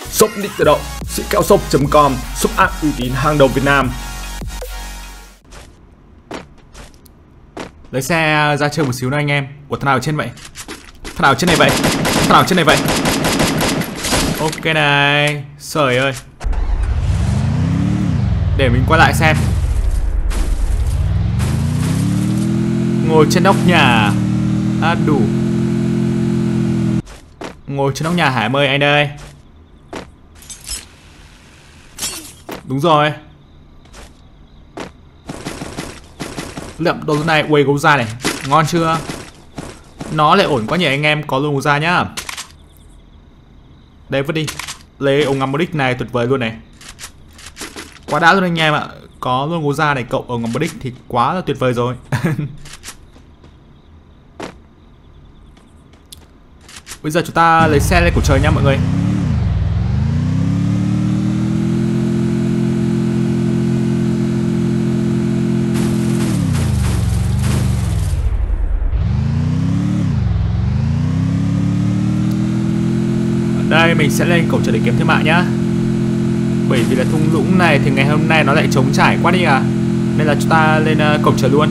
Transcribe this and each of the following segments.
Shop Nick tự động, sĩ kẹo shop.com, shop app uy tín hàng đầu Việt Nam. Lấy xe ra chơi một xíu nữa anh em. Ủa thằng nào ở trên vậy? Thằng nào ở trên này vậy? Thằng nào ở trên này vậy? Ok này. Trời ơi. Để mình quay lại xem. Ngồi trên nóc nhà. À đủ. Ngồi trên nóc nhà hả em ơi anh ơi? Đúng rồi. Lượm đồ này, quầy gấu da này. Ngon chưa? Nó lại ổn quá nhỉ anh em. Có luôn gấu da nhá. Đây vứt đi. Lấy ống ngắm Bodic này tuyệt vời luôn này. Quá đã luôn anh em ạ. Có luôn gấu da này cộng ống ngắm Bodic thì quá là tuyệt vời rồi. Bây giờ chúng ta lấy xe lên cổ trời nha mọi người. Đây mình sẽ lên cổng trời để kiếm thêm mạng nhá. Bởi vì là thung lũng này thì ngày hôm nay nó lại trống trải quá đi à. Nên là chúng ta lên cổng trời luôn.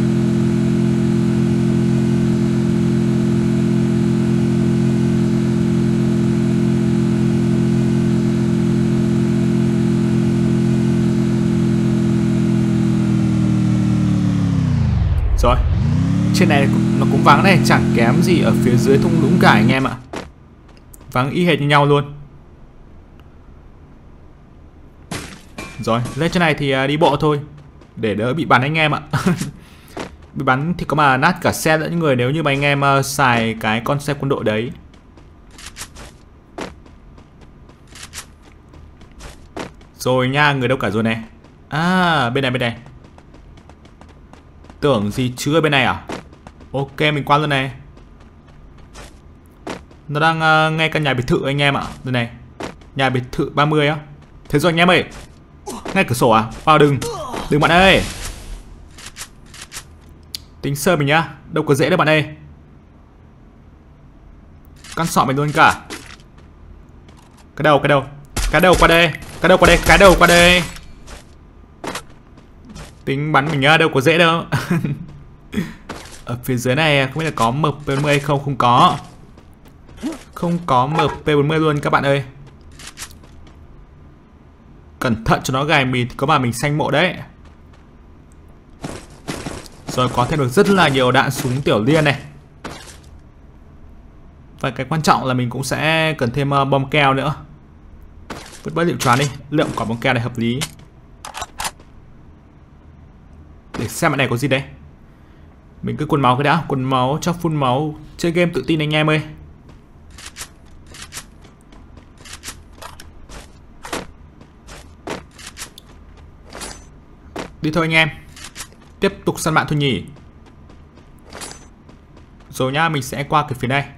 Rồi. Trên này nó cũng vắng này, chẳng kém gì ở phía dưới thung lũng cả anh em ạ. Vắng y hệt như nhau luôn. Rồi, lên trên này thì đi bộ thôi, để đỡ bị bắn anh em ạ. Bị bắn thì có mà nát cả xe lẫn người nếu như mà anh em xài cái con xe quân đội đấy. Rồi nha, người đâu cả rồi này. À, bên này. Tưởng gì chưa bên này à? Ok, mình qua luôn này. Nó đang ngay căn nhà biệt thự anh em ạ. Đây này. Nhà biệt thự 30 á. Thế rồi anh em ơi. Ngay cửa sổ à? Vào đừng bạn ơi. Tính sơ mình nhá. Đâu có dễ đâu bạn ơi. Căn sọ mình luôn cả. Cái đầu qua đây. Cái đầu qua đây. Tính bắn mình nhá, đâu có dễ đâu. Ở phía dưới này không biết là có MP40 hay không? Không có. Không có MP40 luôn các bạn ơi. Cẩn thận cho nó gài mìn thì có mà mình xanh mộ đấy. Rồi có thêm được rất là nhiều đạn súng tiểu liên này. Và cái quan trọng là mình cũng sẽ cần thêm bom keo nữa. Vứt bớt liệu choán đi. Lượng quả bom keo này hợp lý. Để xem bạn này có gì đấy. Mình cứ quần máu cái đã. Quần máu cho full máu. Chơi game tự tin anh em ơi. Đi thôi anh em. Tiếp tục săn bạn thôi nhỉ. Rồi nhá, mình sẽ qua cái phía này.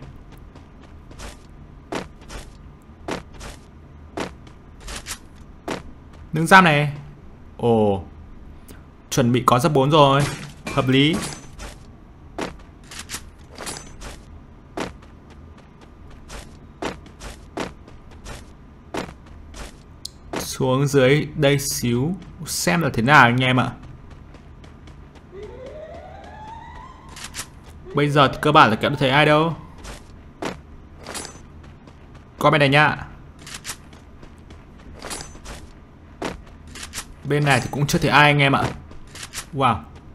Nướng giam này. Ồ, chuẩn bị có giáp 4 rồi. Hợp lý. Xuống dưới đây xíu. Xem là thế nào anh em ạ. Bây giờ thì cơ bản là kẹo thấy ai đâu. Qua bên này nhá. Bên này thì cũng chưa thấy ai anh em ạ. Wow.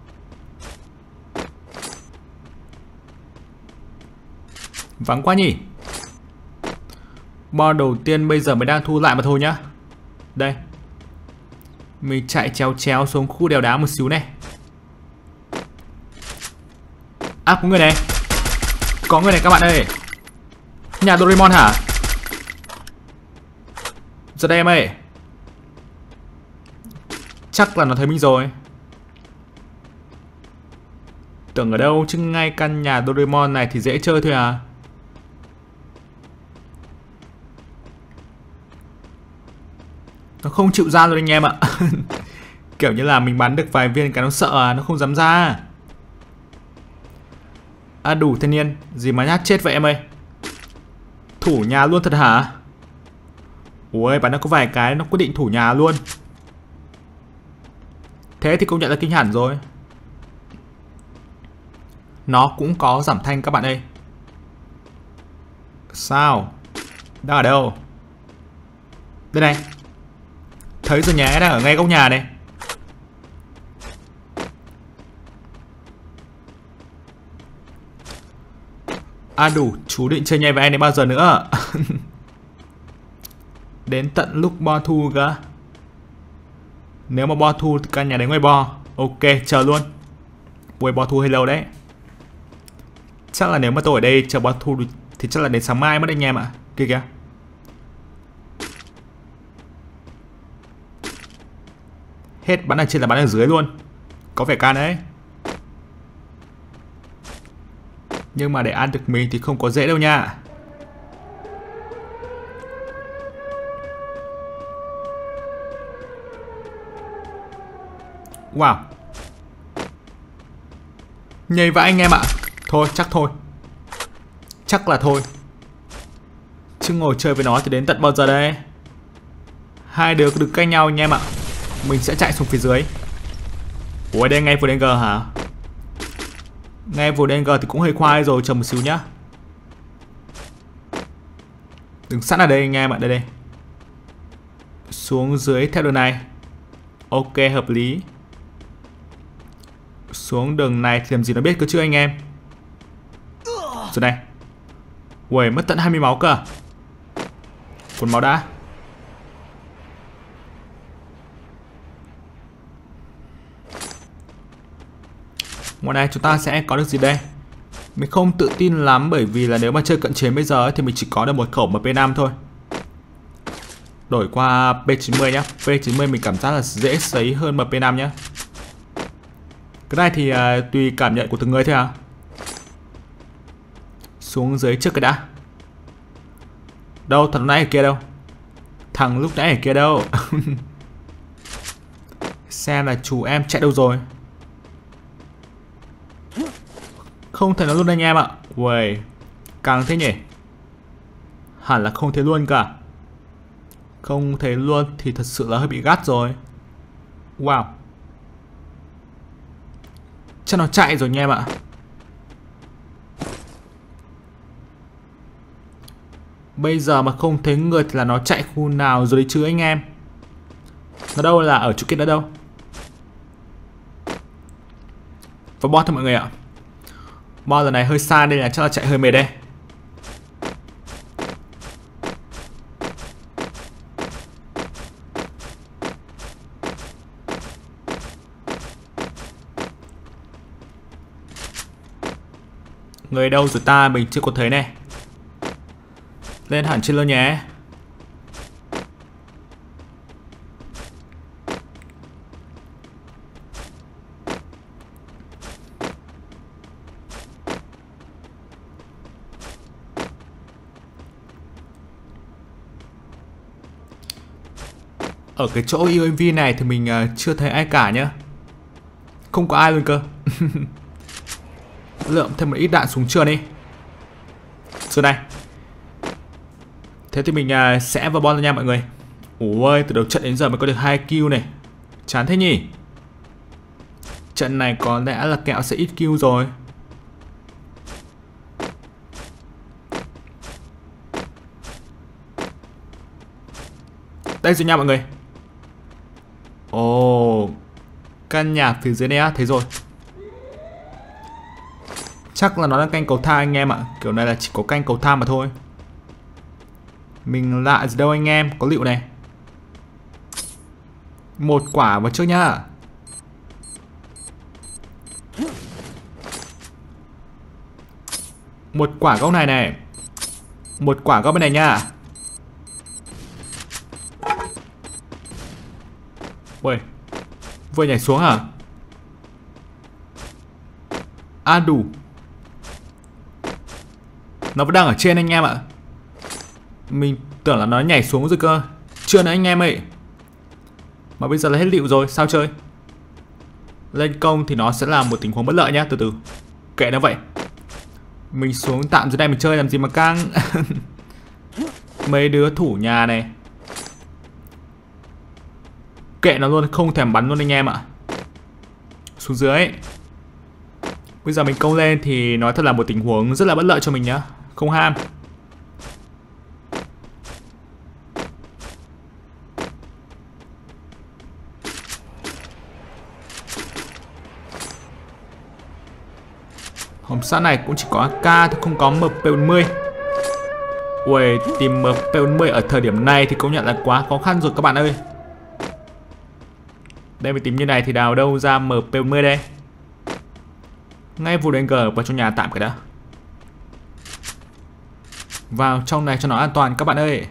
Vắng quá nhỉ. Bo đầu tiên bây giờ mới đang thu lại mà thôi nhá. Đây. Mình chạy chéo xuống khu đèo đá một xíu này. À, có người này. Có người này các bạn ơi. Nhà Doraemon hả? Giờ đây em ơi. Chắc là nó thấy mình rồi. Tưởng ở đâu chứ ngay căn nhà Doraemon này thì dễ chơi thôi à. Nó không chịu ra luôn anh em ạ. Kiểu như là mình bắn được vài viên cái nó sợ à, nó không dám ra. À đủ thanh niên, gì mà nhát chết vậy em ơi. Thủ nhà luôn thật hả? Ui, bắn nó có vài cái nó quyết định thủ nhà luôn. Thế thì công nhận là kinh hẳn rồi. Nó cũng có giảm thanh các bạn ơi. Sao? Đang ở đâu? Đây này. Thấy rồi nhé, đang ở ngay góc nhà này. À đủ, chú định chơi nhảy với anh đến bao giờ nữa? Đến tận lúc bo thu cơ. Nếu mà bo thu thì căn nhà đấy ngoài bo. Ok, chờ luôn. Ui, bo thu hơi lâu đấy. Chắc là nếu mà tôi ở đây chờ bo thu thì chắc là đến sáng mai mất anh em ạ. Kìa kìa. Hết bắn ở trên là bắn ở dưới luôn. Có vẻ can đấy. Nhưng mà để ăn được mình thì không có dễ đâu nha. Wow. Nhây vãi anh em ạ. Thôi chắc thôi. Chắc là thôi. Chứ ngồi chơi với nó thì đến tận bao giờ đây? Hai đứa cứ đứng cạnh nhau anh em ạ. Mình sẽ chạy xuống phía dưới. Ủa đây ngay vừa DNG hả? Ngay vừa DNG thì cũng hơi khoai rồi. Chờ một xíu nhá. Đứng sẵn ở đây anh em ạ. Đây đây. Xuống dưới theo đường này. Ok, hợp lý. Xuống đường này thì làm gì nó biết cơ chứ anh em. Rồi này. Ui, mất tận 20 máu cơ. Cuốn máu đã. Ngoài này chúng ta sẽ có được gì đây? Mình không tự tin lắm bởi vì là nếu mà chơi cận chiến bây giờ thì mình chỉ có được một khẩu MP5 thôi. Đổi qua P90 nhá. P90 mình cảm giác là dễ sấy hơn MP5 nhá. Cái này thì tùy cảm nhận của từng người thôi à. Xuống dưới trước cái đã. Đâu, thằng lúc nãy ở kia đâu? Thằng lúc nãy ở kia đâu? Xem là chú em chạy đâu rồi. Không thể nó luôn anh em ạ. Uầy, càng thế nhỉ. Hẳn là không thể luôn cả. Không thể luôn thì thật sự là hơi bị gắt rồi. Wow. Chắc nó chạy rồi anh em ạ. Bây giờ mà không thấy người thì là nó chạy khu nào rồi đấy chứ anh em. Nó đâu, là ở chỗ kia nữa đâu. Và boss thôi mọi người ạ. Boss lần này hơi xa nên là chắc là chạy hơi mệt đây. Người đâu rồi ta, mình chưa có thấy này. Lên hẳn trên luôn nhé. Ở cái chỗ UAV này thì mình chưa thấy ai cả nhá. Không có ai luôn cơ. Lượm thêm một ít đạn xuống trường đi. Rồi này. Thế thì mình sẽ vào bon nha mọi người. Ôi, từ đầu trận đến giờ mới có được 2 kill này. Chán thế nhỉ. Trận này có lẽ là kẹo sẽ ít kill rồi. Đây rồi nha mọi người. Ồ, căn nhà phía dưới này á, thấy rồi. Chắc là nó đang canh cầu thang anh em ạ. Kiểu này là chỉ có canh cầu thang mà thôi. Mình lạ gì đâu anh em. Có lựu này. Một quả vào trước nhá. Một quả góc này này. Một quả góc bên này nha. Ui, vừa nhảy xuống hả? À đủ. Nó vẫn đang ở trên anh em ạ. Mình tưởng là nó nhảy xuống rồi cơ. Chưa nữa anh em ơi. Mà bây giờ là hết lựu rồi, sao chơi? Lên công thì nó sẽ là một tình huống bất lợi nhá. Từ từ, kệ nó vậy. Mình xuống tạm dưới đây mình chơi làm gì mà căng. Mấy đứa thủ nhà này. Kệ nó luôn, không thèm bắn luôn anh em ạ. Xuống dưới. Bây giờ mình công lên thì nói thật là một tình huống rất là bất lợi cho mình nhá. Không ham. Hồng sắt này cũng chỉ có AK thôi, không có MP40. Ui, tìm MP40 ở thời điểm này thì công nhận là quá khó khăn rồi các bạn ơi. Đây mình tìm như này thì đào đâu ra MP40 đây. Ngay vụ đánh vào trong nhà tạm cái đã. Vào trong này cho nó an toàn các bạn ơi.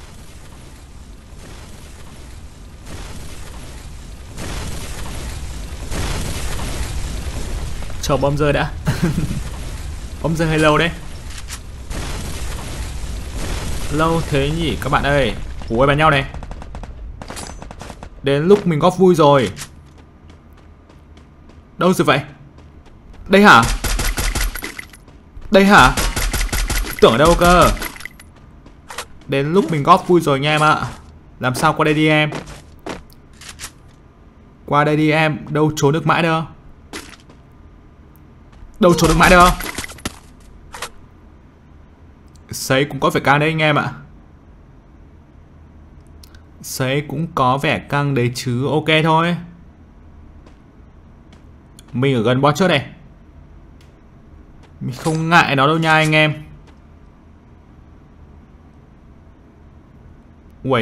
Chờ bom rơi đã. Bom rơi hơi lâu đấy. Lâu thế nhỉ các bạn ơi. Ủa bắn nhau này. Đến lúc mình góp vui rồi. Đâu rồi vậy? Đây hả? Đây hả? Tưởng ở đâu cơ? Đến lúc mình góp vui rồi nha em ạ. Làm sao qua đây đi em? Qua đây đi em. Đâu trốn được mãi đâu. Đâu trốn được mãi đâu. Sấy cũng có vẻ căng đấy anh em ạ. Sấy cũng có vẻ căng đấy chứ. Ok thôi. Mình ở gần boss trước này. Mình không ngại nó đâu nha anh em. Ui.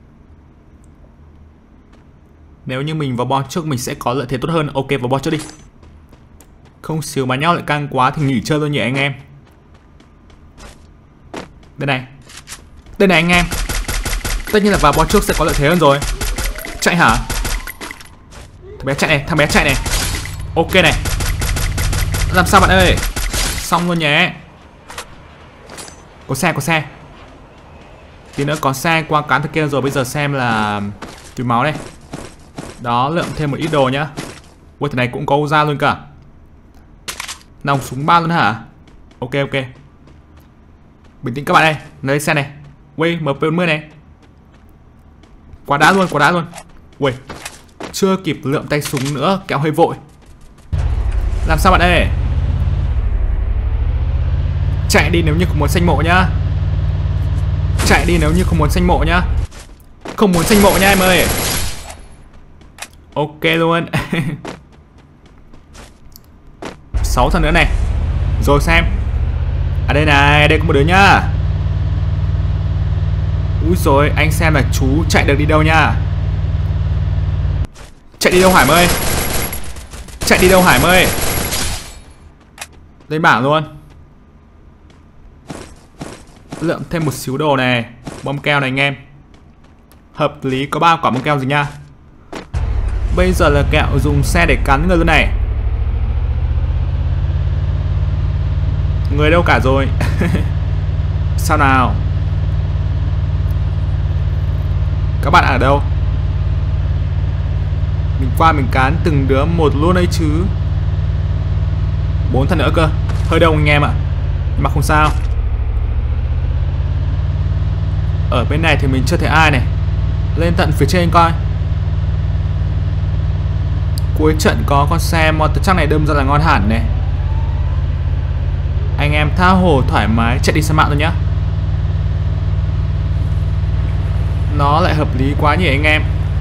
Nếu như mình vào boss trước mình sẽ có lợi thế tốt hơn. Ok vào boss trước đi. Không xíu mà nhau lại căng quá thì nghỉ chơi thôi nhỉ anh em. Đây này. Đây này anh em. Tất nhiên là vào boss trước sẽ có lợi thế hơn rồi. Chạy hả? Thằng bé chạy này, thằng bé chạy này. Ok này. Làm sao bạn ơi? Xong luôn nhé. Có xe, có xe. Tí nữa có xe qua cán thứ kia rồi. Bây giờ xem là túi máu đây. Đó, lượng thêm một ít đồ nhá. Ui, thằng này cũng có ra luôn cả. Nòng súng 3 luôn hả? Ok, ok. Bình tĩnh các bạn ơi. Lấy xe này. Ui, MP40 này. Quá đã luôn, quá đã luôn. Ui, chưa kịp lượm tay súng nữa, kéo hơi vội. Làm sao bạn ơi? Chạy đi nếu như không muốn sanh mộ nhá. Chạy đi nếu như không muốn sanh mộ nhá. Không muốn sanh mộ nha em ơi. Ok luôn. 6 thằng nữa này. Rồi xem. À đây này, đây có một đứa nhá. Úi rồi, anh xem là chú chạy được đi đâu nha. Chạy đi đâu Hải ơi? Chạy đi đâu Hải ơi? Lên bảng luôn. Lượng thêm một xíu đồ này. Bom keo này anh em. Hợp lý, có 3 quả bom keo gì nha. Bây giờ là kẹo dùng xe để cắn người luôn này. Người đâu cả rồi. Sao nào? Các bạn ở đâu? Mình qua mình cán từng đứa một luôn đấy chứ. 4 thằng nữa cơ. Hơi đông anh em ạ. Nhưng mà không sao. Ở bên này thì mình chưa thấy ai này. Lên tận phía trên coi. Cuối trận có con xe motor truck này đâm ra là ngon hẳn này. Anh em tha hồ thoải mái chạy đi xe mạng thôi nhá. Nó lại hợp lý quá nhỉ anh em.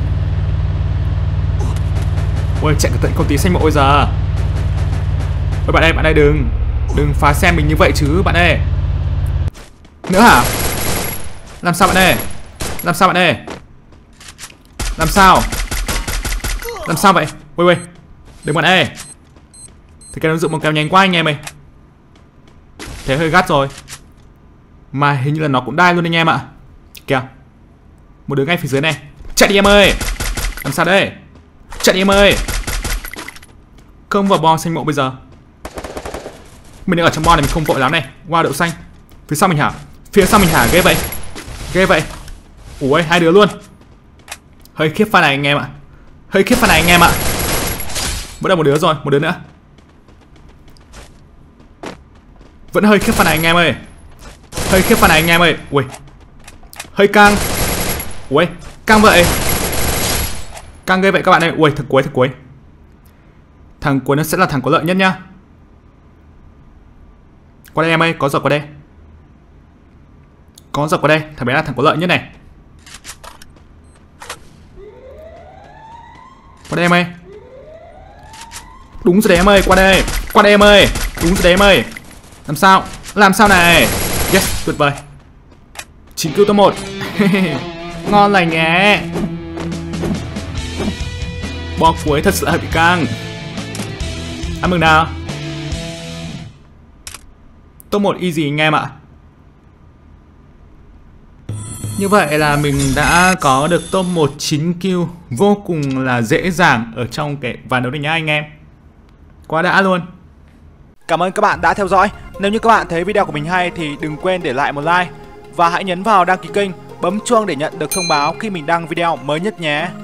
Ôi chạy cả tận công ty xanh mộ bây giờ. Ôi bạn ơi đừng phá xe mình như vậy chứ bạn ơi. Nữa hả? Làm sao bạn ơi? Làm sao bạn ơi? Làm sao? Làm sao vậy? Ui đừng bạn ơi. Thì cái nó dựng một kèo nhanh quá anh em ơi. Thế hơi gắt rồi. Mà hình như là nó cũng đai luôn anh em ạ. Kìa. Một đứa ngay phía dưới này. Chạy đi em ơi. Làm sao đây? Chạy đi em ơi. Không vào bo xanh mộ bây giờ. Mình đang ở trong bo này mình không vội lắm này. Wow đậu xanh. Phía sau mình hả? Phía sau mình hả? Ghê vậy. Ghê vậy. Ủa hai đứa luôn. Hơi khiếp pha này anh em ạ. Hơi khiếp pha này anh em ạ. Vẫn là một đứa rồi. Một đứa nữa. Vẫn hơi khiếp pha này anh em ơi. Hơi khiếp pha này anh em ơi. Ui. Hơi căng. Ui. Căng vậy. Căng ghê vậy các bạn ơi. Ui, thằng cuối. Thằng cuối nó sẽ là thằng có lợi nhất nhá. Qua đây em ơi, có giật qua đây. Thằng bé là thằng có lợi nhất này. Qua đây em ơi. Đúng rồi đấy em ơi, qua đây em ơi. Đúng rồi đấy em ơi. Làm sao này. Yes, tuyệt vời. 9 kill top 1. Ngon lành nhé. Bo cuối thật sự là bị căng. Ăn mừng nào. Top 1 easy anh em ạ. Như vậy là mình đã có được top 1 9 kill vô cùng là dễ dàng ở trong cái ván đấu này nhá anh em. Quá đã luôn. Cảm ơn các bạn đã theo dõi. Nếu như các bạn thấy video của mình hay thì đừng quên để lại một like và hãy nhấn vào đăng ký kênh, bấm chuông để nhận được thông báo khi mình đăng video mới nhất nhé.